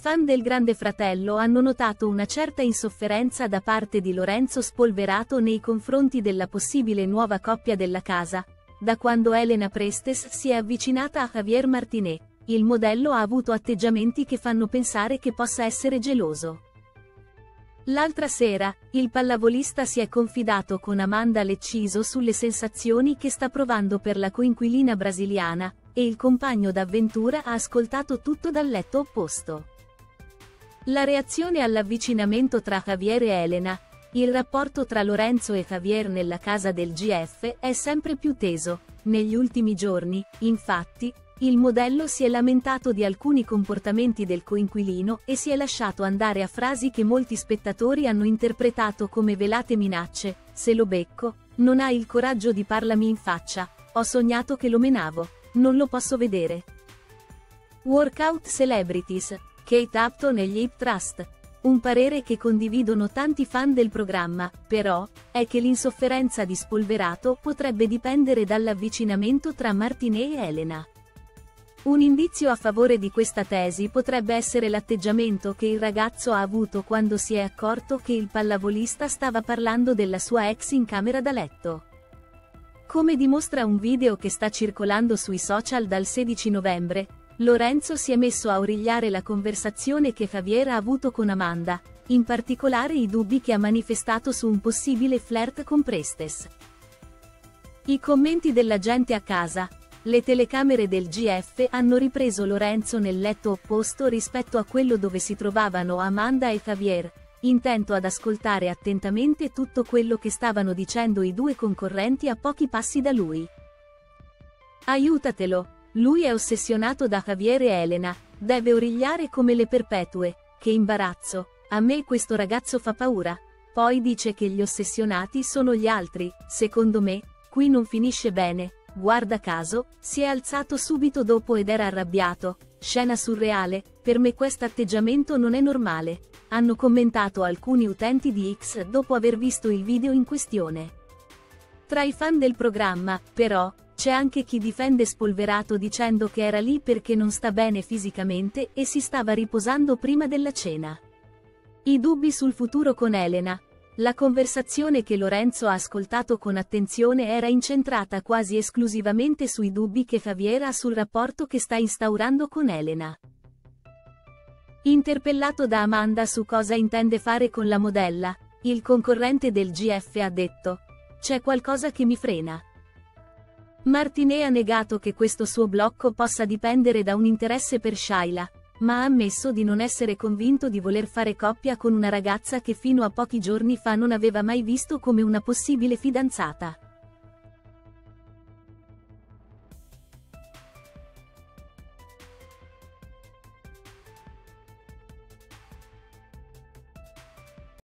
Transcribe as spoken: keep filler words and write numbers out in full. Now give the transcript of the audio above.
fan del Grande Fratello hanno notato una certa insofferenza da parte di Lorenzo Spolverato nei confronti della possibile nuova coppia della casa, da quando Elena Prestes si è avvicinata a Javier Martínez. Il modello ha avuto atteggiamenti che fanno pensare che possa essere geloso. L'altra sera, il pallavolista si è confidato con Amanda Lecciso sulle sensazioni che sta provando per la coinquilina brasiliana, e il compagno d'avventura ha ascoltato tutto dal letto opposto. La reazione all'avvicinamento tra Javier e Elena. Il rapporto tra Lorenzo e Javier nella casa del G F è sempre più teso. Negli ultimi giorni, infatti, il modello si è lamentato di alcuni comportamenti del coinquilino e si è lasciato andare a frasi che molti spettatori hanno interpretato come velate minacce: se lo becco, non hai il coraggio di parlami in faccia, ho sognato che lo menavo, non lo posso vedere. Workout Celebrities, Kate Upton e gli Hip Trust. Un parere che condividono tanti fan del programma, però, è che l'insofferenza di Spolverato potrebbe dipendere dall'avvicinamento tra Martínez e Elena. Un indizio a favore di questa tesi potrebbe essere l'atteggiamento che il ragazzo ha avuto quando si è accorto che il pallavolista stava parlando della sua ex in camera da letto. Come dimostra un video che sta circolando sui social dal sedici novembre, Lorenzo si è messo a origliare la conversazione che Javier ha avuto con Amanda, in particolare i dubbi che ha manifestato su un possibile flirt con Prestes. I commenti della gente a casa. Le telecamere del G F hanno ripreso Lorenzo nel letto opposto rispetto a quello dove si trovavano Amanda e Javier, intento ad ascoltare attentamente tutto quello che stavano dicendo i due concorrenti a pochi passi da lui. Aiutatelo, lui è ossessionato da Javier e Elena, deve origliare come le perpetue, che imbarazzo, a me questo ragazzo fa paura. Poi dice che gli ossessionati sono gli altri, secondo me, qui non finisce bene. Guarda caso, si è alzato subito dopo ed era arrabbiato. Scena surreale, per me questo atteggiamento non è normale, hanno commentato alcuni utenti di X dopo aver visto il video in questione. Tra i fan del programma, però, c'è anche chi difende Spolverato dicendo che era lì perché non sta bene fisicamente e si stava riposando prima della cena. I dubbi sul futuro con Elena. La conversazione che Lorenzo ha ascoltato con attenzione era incentrata quasi esclusivamente sui dubbi che Javier ha sul rapporto che sta instaurando con Elena. Interpellato da Amanda su cosa intende fare con la modella, il concorrente del G F ha detto: "C'è qualcosa che mi frena". Martínez ha negato che questo suo blocco possa dipendere da un interesse per Shayla, ma ha ammesso di non essere convinto di voler fare coppia con una ragazza che fino a pochi giorni fa non aveva mai visto come una possibile fidanzata.